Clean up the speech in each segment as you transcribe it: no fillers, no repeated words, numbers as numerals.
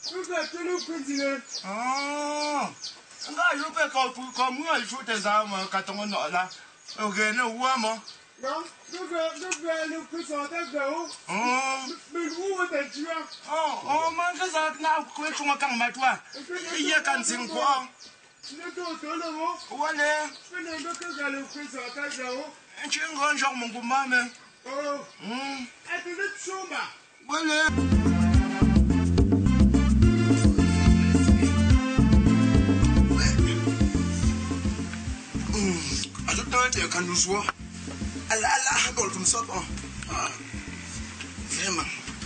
Oh, nga yo pe ko mu al fu te za ma ka tong no la. O ge no wa mo. Non, le puissant de go. Mais où est-tu? Oh, man ka za na ko chu ma kang ma twa. Ye kan sing ko. Le to le mo. Wale. Mais le que le puissant de go. Tu un grand genre mon gouma me. Oh. Et tu le choma. Wale. Je kan nous voir. Allah, gol comme ça. Vraiment.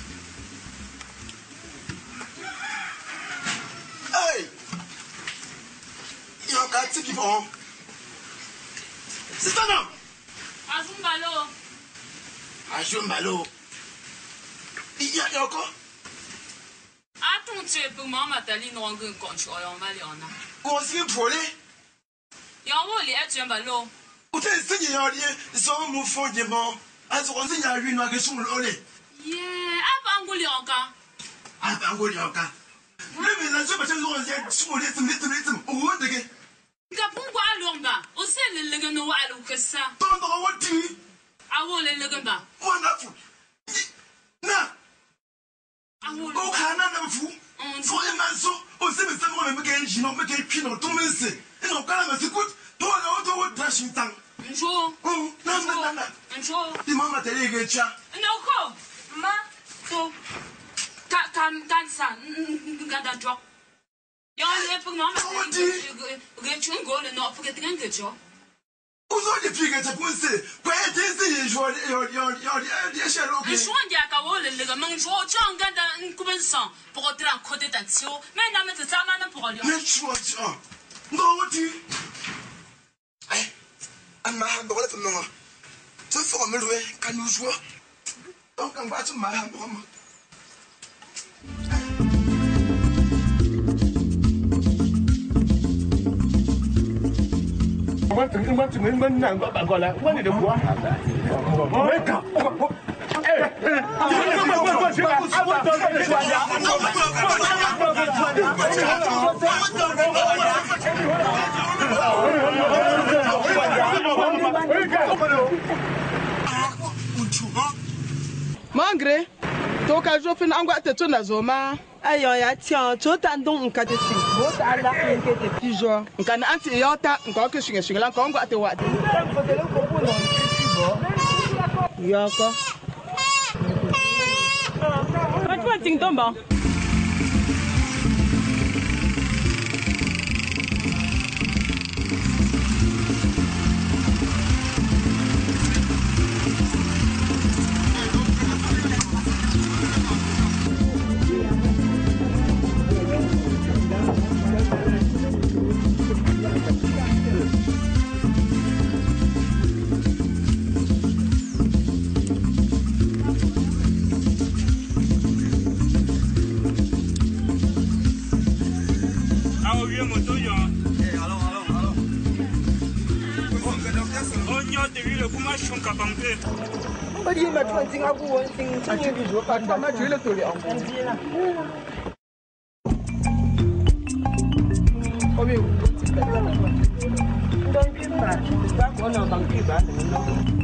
Hey! Il y a un quartier qui vont. C'est ça, non? Azumbalo. Azumbalo. Il y a encore? Attends, tu peux m'en Tali non gun control en Maliana. Où est-ce qu'il faut aller? Yawo li Azumbalo. Où est-ce qu'il y a rien? Ils sont mon fond de mort. Alors, il y a une agression de l'olé. Yeah, Abangolioka. Abangolioka. Le ménage, parce que nous avons sur les rythmes. Où est-ce que? Gapungwa Longa. Aussi le Legano Alukasa. Pendant what tu? I will le Legamba. Wonderful. Na. I will. Oh, Canada, fou. For a man so, oh, c'est me again, you know, make a pin or 2 minutes. Et non, quand même, c'est good. Toi, on doit dashing tongue. Joe. Oh, non. Joe. The mama tell you, get ya. No, go. Ma. So. Cancer. Gada drop. You're never mama. Get you go and not forget to get you. Who's all the figures of Pussy? Where is your shadow? Je suis un diacawol, le gamin, Jean Gada, un coubensan, pour entrer en côté d'action, mais n'a pas de sa main pour aller. Mais tu vois, non, tu. I'm my hand, but no. So for a little way, can you swear? Don't come back to my hand, mama. What to men and got back on that one in the water. Wake up! Mangre, toka jofin angwa te tuna zoma. Ayo ya tian, chota ndong nkate si. Bota ala nkete pijo. Nkana anti yota, nkoke shinga la ngwa te wati. Yoko. Patwa ting tomba. Bagi macam sing aku sing cakap di luar kan dah macam tu le ang. Kami dan kita tak kena bangki ban dengan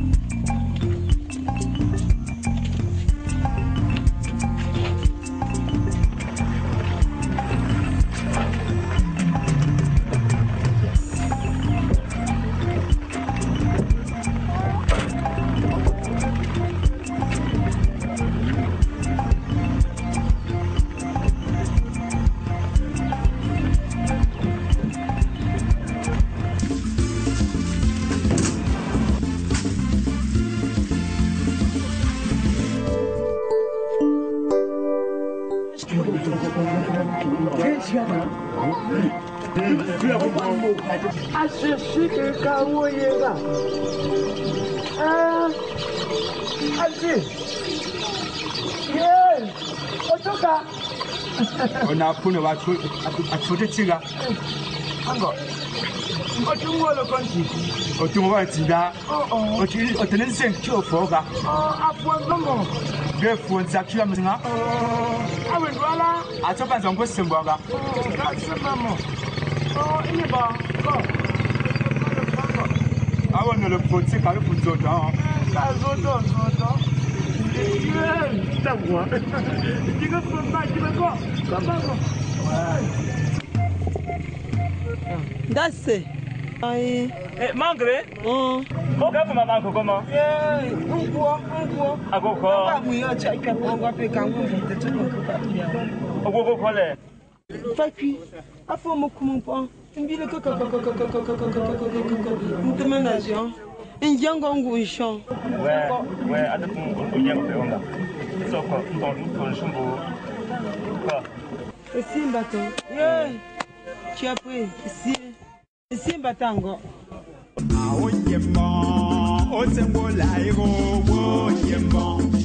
Ashishike kawoyega. Aji. Yes. Otoka. Ona puno wa atote tinga. Ango. Otungo lo konti. Otungo wa tinda. Otenen sen cho foga. Apwa ngomo. Be phone zakira mzinga. Awe ndwala. Atopa zongo semboga. Mama. Ini ba. Awe no le poti ka le puzoda. Ka zodo. Tá bom. Diga pro pai que vai go. That's it. Ai. Mangre? Ko ka mama ko como? Unguo. Agoko. Ba mu yo cha ka bongo pe kan wo fi te tuno ko pa ya. Ogoko ko le. Fapi. Afo mo kumu po. Mbile ko. Ntemenation. Njango ngusho. Ouais, ada tu unyang pe onda. Soko, ntondu ko shumbu. Ko. Simba to. Tu as pris ici batango. Oyemba, osembola ego, oyemba.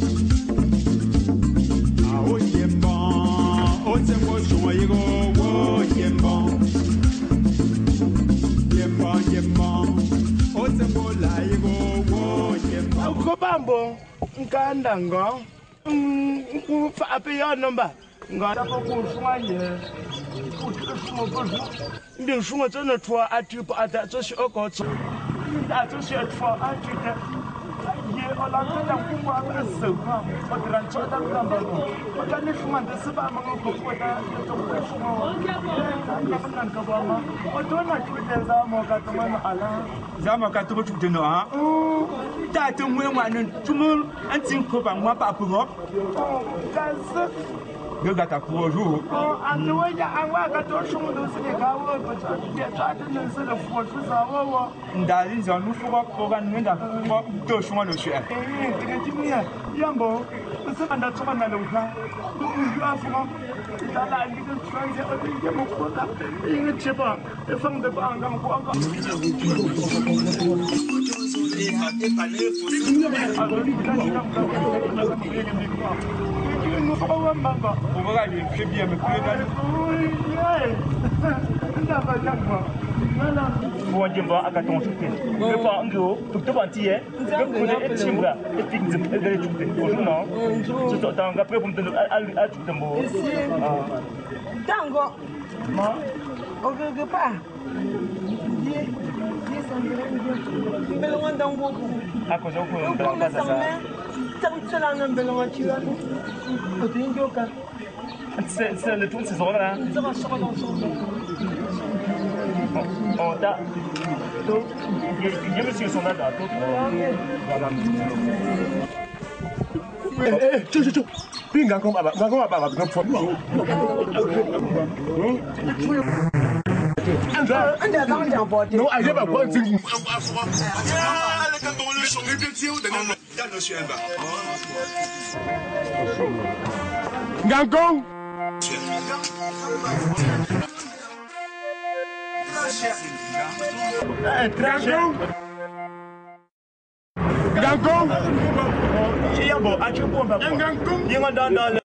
Oyemba, osembola ego, oyemba. Yemba, osembola ego, oyemba. Ukobambo, nkanda ngo. Nkufa ape yo nomba. Ngada ko kushwanye. Ndi shungo tsona twa atipo ata tsoshi okotso. Nda tsoshi atwa atita. Ye olakata kumba asepa. Otrancho ta kamba. Otani shuma ndesiba mango kokota to shuma. Ngapana nkabama. Otona tuteza mo katomana ala. Zama katuko tuteno ha. Ta tumwe mwana tumul antin ko ba mwa pa pugo. Kaza eu gata kuoju. Andoya angwa gato shumu do se gawo pata. Ya tata no se le fofu sawo. Ndali zo nu fugo ko ga nwenda ko do shumu no shwe. Tingajimia yambo. Se anda tsoma na leuka. Yo afugo. Dala ndigo tsanze odinge mukota. Inge chepa. Efang de banga mkwanga. Wajimba akaton chute. Le pa ngo, tout bantier. Le coup de timbra, et fixe de chute. Non. Je t'entends après pour me donner à tout mot. Tango. Ma. Oge pa. Belongan dango. Ako zo ko ndanga sa. Tsala nan belongan chiwa. Otingo ka. C'est le tout saison là. Ça va sur l'ensemble. Oh, da. Donc, il me suis son là tout. Voilà. Pinga comme aba, comme fo. No, I never want to. Gangong. Gangong. Gangong.